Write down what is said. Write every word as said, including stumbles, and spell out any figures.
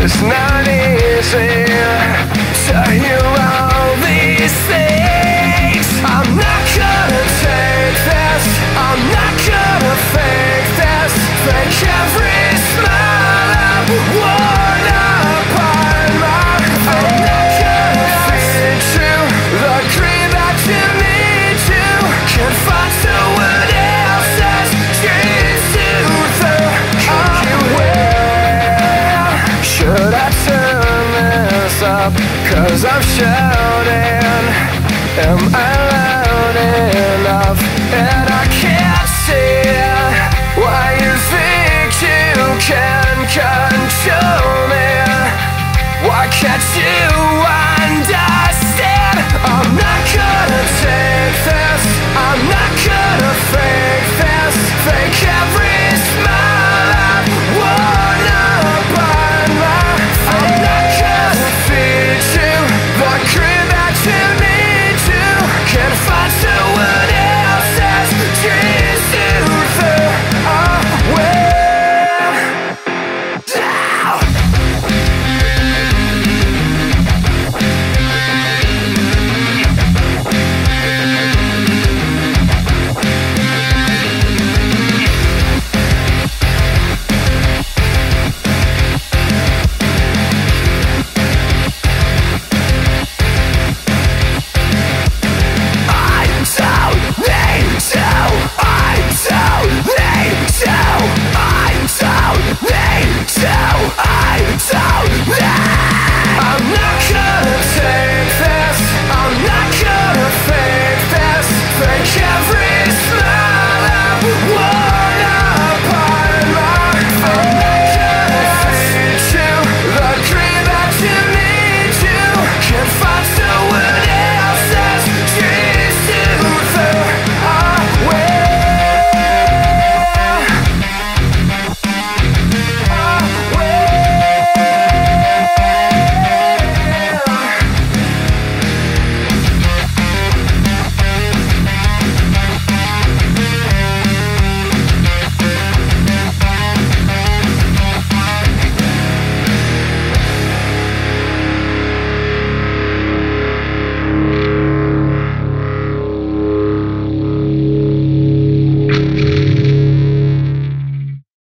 It's not easy to hear all these things. I'm not gonna take this, I'm not gonna fake this. Fake every smile I've worn upon my face. I'm not gonna feed you the greed that you need to. Can't find someone else's dreams to throw you in. Should I turn this up? Cause I'm shouting. Am I loud enough? And I can't see why you think you can control me. Why can't you